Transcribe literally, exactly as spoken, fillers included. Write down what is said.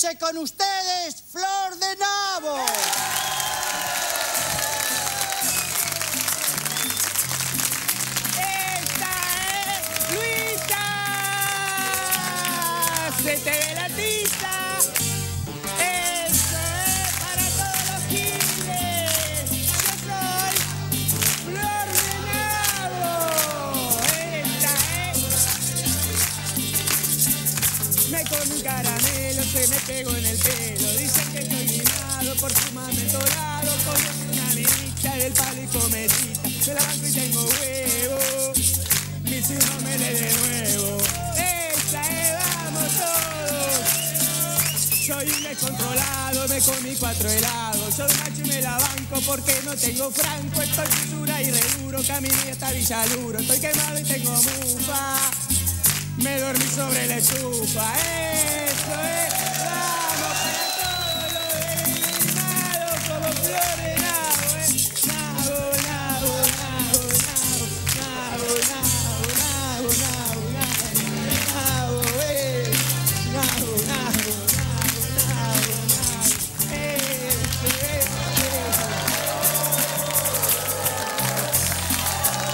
Dice con ustedes, Flor de Nabo. ¡Esta es Luisa! ¡Se te ve la tiza! ¡Eso es para todos los giles! ¡Yo soy Flor de Nabo! ¡Esta es! Me comí un caramelo, se me pegó en el pelo. Dicen que estoy mimado por fumarme dorado. Con una minita del palo y cometita. Se la banco y tengo huevo. Mi si no me le de nuevo. Esa es, vamos todos. Soy un descontrolado, me comí cuatro helados. Soy macho y me la banco porque no tengo franco. Estoy dura y re duro, caminé hasta Villaluro. Estoy quemado y tengo mufa. Me dormí sobre la estufa. Eso es.